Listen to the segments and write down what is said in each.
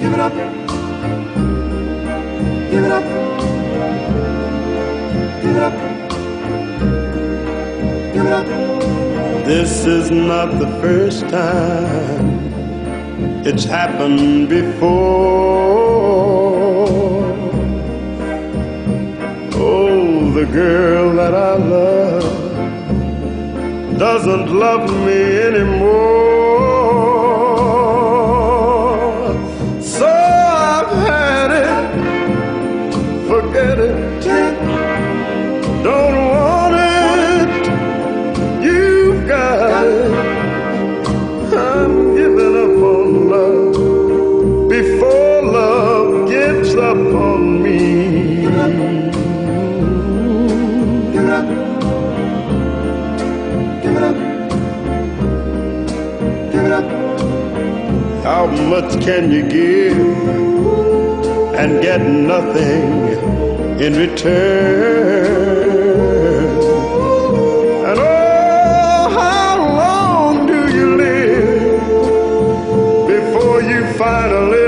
Give it up. Give it up. Give it up. Give it up. This is not the first time it's happened before. Oh, the girl that I love doesn't love me anymore. So I've had it, forget it, don't want it, you've got it. I'm giving up on love before love gives up on me. Give it up. Give it up. Give it up. How much can you give and get nothing in return? And oh, how long do you live before you finally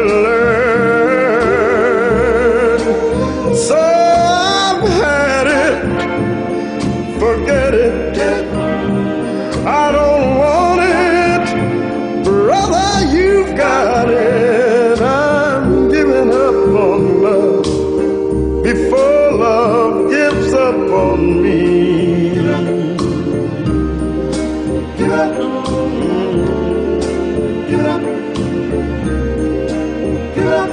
learn? So I've had it, forget it, I don't want it, brother, you've got it. I'm giving up on love before love gives up on me. Give it up. Give it up. Give it up.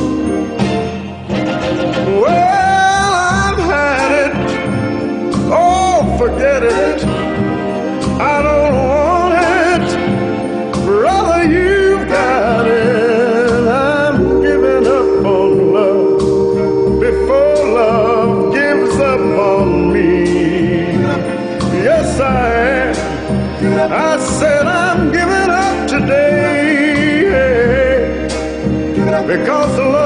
Well, I've had it, oh, forget it, I don't want it, brother, you've got it. I'm giving up on love before love gives up on me. Yes, I am. I said I'm giving up today because love